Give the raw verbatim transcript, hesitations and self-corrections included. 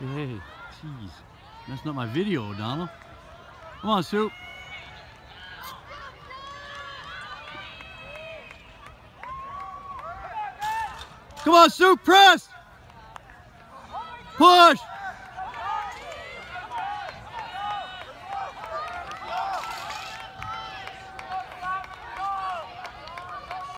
Hey, jeez. That's not my video, Donald. Come on, Soup. Come on, Soup, press! Push!